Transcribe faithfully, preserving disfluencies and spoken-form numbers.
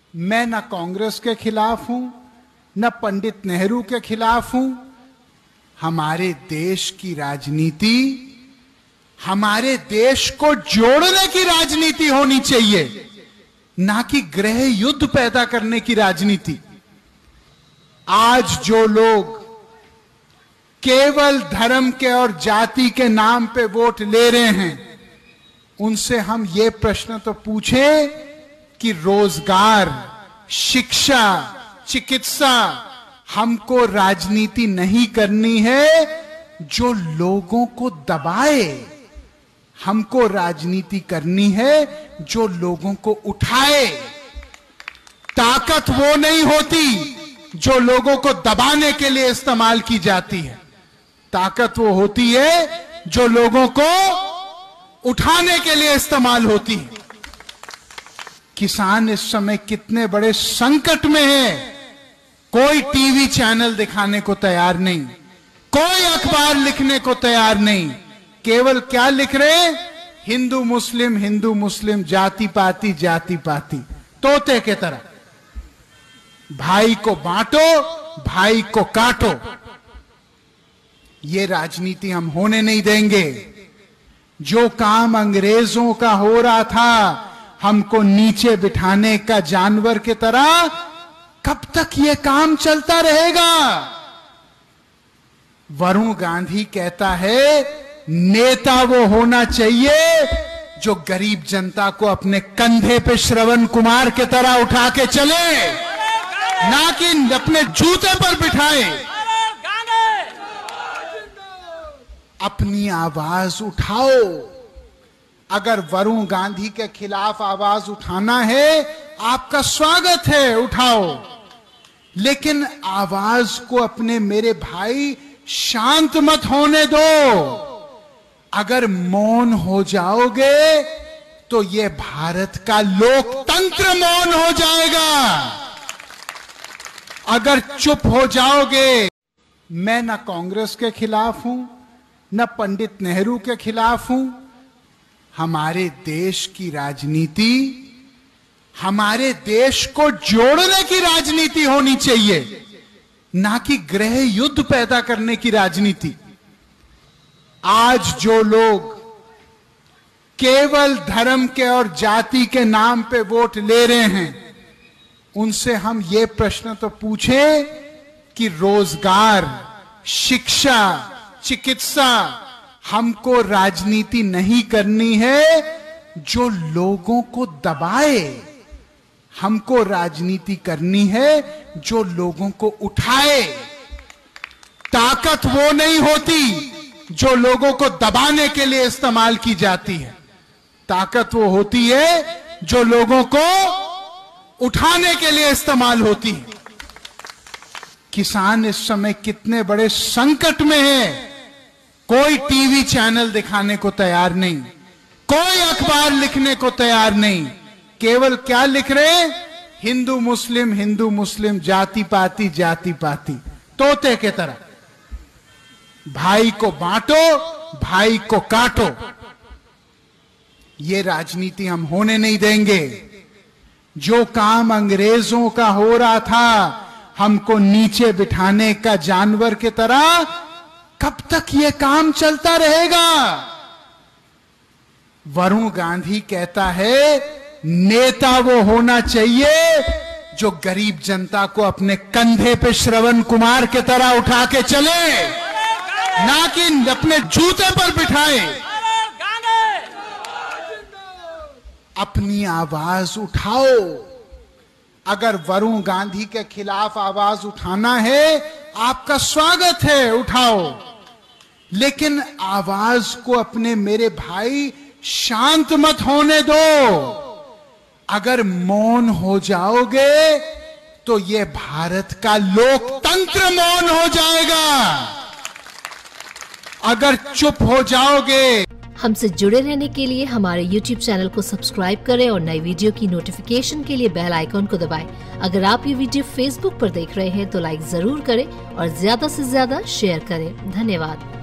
मैं न कांग्रेस के खिलाफ हूं, न पंडित नेहरू के खिलाफ हूं। हमारे देश की राजनीति हमारे देश को जोड़ने की राजनीति होनी चाहिए, ना कि गृह युद्ध पैदा करने की राजनीति। आज जो लोग केवल धर्म के और जाति के नाम पे वोट ले रहे हैं, उनसे हम ये प्रश्न तो पूछें कि रोजगार, शिक्षा, चिकित्सा, हमको राजनीति नहीं करनी है जो लोगों को दबाए। हमको राजनीति करनी है जो लोगों को उठाए। ताकत वो नहीं होती जो लोगों को दबाने के लिए इस्तेमाल की जाती है। ताकत वो होती है जो लोगों को उठाने के लिए इस्तेमाल होती है। किसान इस समय कितने बड़े संकट में है। कोई टीवी चैनल दिखाने को तैयार नहीं, कोई अखबार लिखने को तैयार नहीं। केवल क्या लिख रहे हैं? हिंदू मुस्लिम, हिंदू मुस्लिम, जाति पाति, जाति पाति, तोते के तरह। भाई को बांटो, भाई को काटो। ये राजनीति हम होने नहीं देंगे। जो काम अंग्रेजों का हो रहा था, हमको नीचे बिठाने का जानवर की तरह, कब तक ये काम चलता रहेगा? वरुण गांधी कहता है नेता वो होना चाहिए जो गरीब जनता को अपने कंधे पे श्रवण कुमार की तरह उठा के चले, ना कि अपने जूते पर बिठाए। अपनी आवाज उठाओ। अगर वरुण गांधी के खिलाफ आवाज उठाना है, आपका स्वागत है, उठाओ। लेकिन आवाज को अपने मेरे भाई शांत मत होने दो। अगर मौन हो जाओगे तो ये भारत का लोकतंत्र मौन हो जाएगा। अगर चुप हो जाओगे, मैं न कांग्रेस के खिलाफ हूं, न पंडित नेहरू के खिलाफ हूं। हमारे देश की राजनीति हमारे देश को जोड़ने की राजनीति होनी चाहिए, ना कि गृह युद्ध पैदा करने की राजनीति। आज जो लोग केवल धर्म के और जाति के नाम पे वोट ले रहे हैं, उनसे हम ये प्रश्न तो पूछें कि रोजगार, शिक्षा, चिकित्सा, हमको राजनीति नहीं करनी है जो लोगों को दबाए। हमको राजनीति करनी है जो लोगों को उठाए। ताकत वो नहीं होती जो लोगों को दबाने के लिए इस्तेमाल की जाती है। ताकत वो होती है जो लोगों को उठाने के लिए इस्तेमाल होती है। किसान इस समय कितने बड़े संकट में है। कोई टीवी चैनल दिखाने को तैयार नहीं, कोई अखबार लिखने को तैयार नहीं। केवल क्या लिख रहे हैं? हिंदू मुस्लिम, हिंदू मुस्लिम, जाति पाति, जाति पाति, तोते के तरह। भाई को बांटो, भाई को काटो। ये राजनीति हम होने नहीं देंगे। जो काम अंग्रेजों का हो रहा था, हमको नीचे बिठाने का जानवर की तरह, कब तक ये काम चलता रहेगा? वरुण गांधी कहता है नेता वो होना चाहिए जो गरीब जनता को अपने कंधे पे श्रवण कुमार की तरह उठा के चले, ना कि अपने जूते पर बिठाए। अपनी आवाज उठाओ। अगर वरुण गांधी के खिलाफ आवाज उठाना है, आपका स्वागत है, उठाओ। लेकिन आवाज को अपने मेरे भाई शांत मत होने दो। अगर मौन हो जाओगे तो ये भारत का लोकतंत्र मौन हो जाएगा। अगर चुप हो जाओगे। हमसे जुड़े रहने के लिए हमारे यूट्यूब चैनल को सब्सक्राइब करें और नई वीडियो की नोटिफिकेशन के लिए बेल आइकॉन को दबाएं। अगर आप ये वीडियो फेसबुक पर देख रहे हैं तो लाइक जरूर करें और ज्यादा से ज्यादा शेयर करें। धन्यवाद।